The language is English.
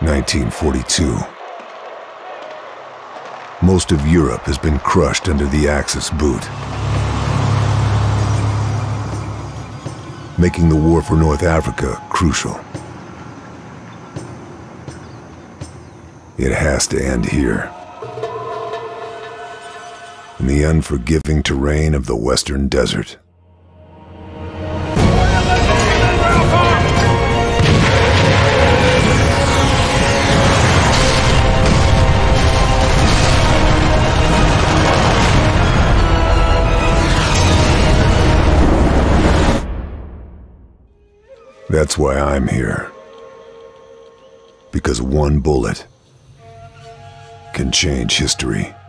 1942. Most of Europe has been crushed under the Axis boot, making the war for North Africa crucial. It has to end here, in the unforgiving terrain of the Western Desert. That's why I'm here. Because one bullet can change history.